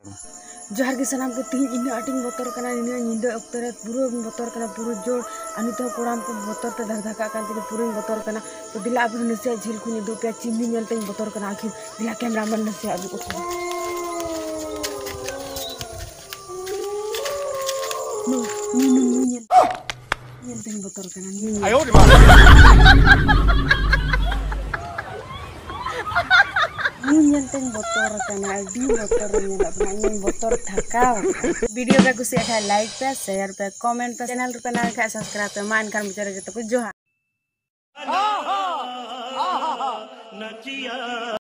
जोहार के सनाम को तीन इन आटिंग बतर कना इन निंदा अक्तर पूरा बतर कना पूरा जोड़ अनित कोराम को बतर ते धका कान ते पूरा बतर कना तो दिला अब नसे झिल को दो पे चिन्नी नेलते बतर कना आखिर दिला कैमरामैन नसे अब को नो नेलते बतर कना आयो रे Nyenteng botol karena di botol nyelapnya botol thakau. Video पे कुछ अच्छा लाइक पे शेयर पे कमेंट पे चैनल पे ना क्या सब्सक्राइब पे मान कर मुझे तो कुछ जो